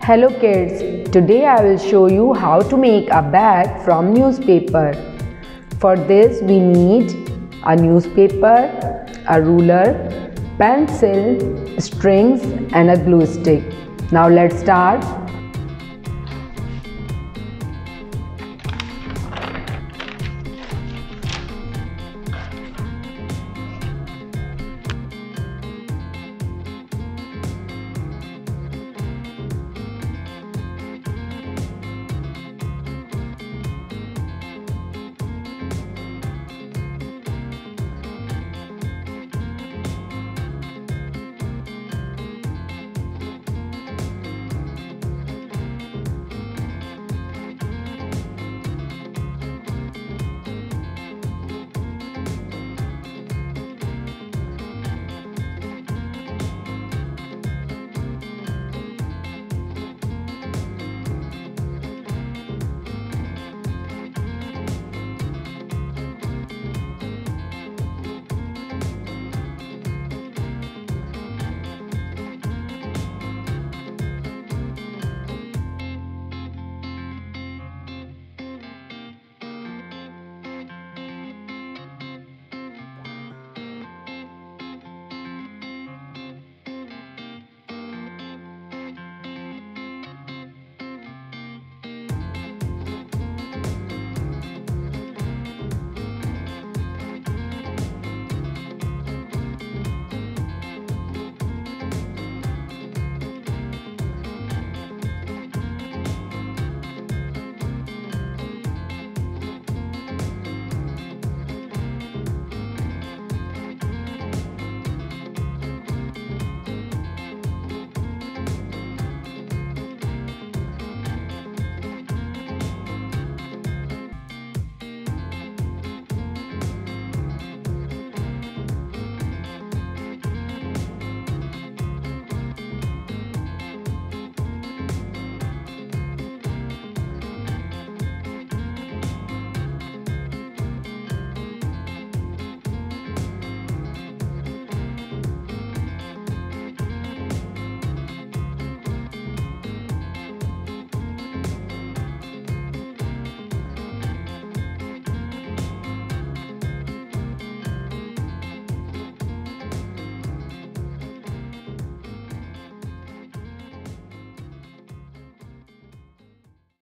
Hello kids, today I will show you how to make a bag from newspaper. For this we need a newspaper, a ruler, pencil, strings and a glue stick. Now let's start.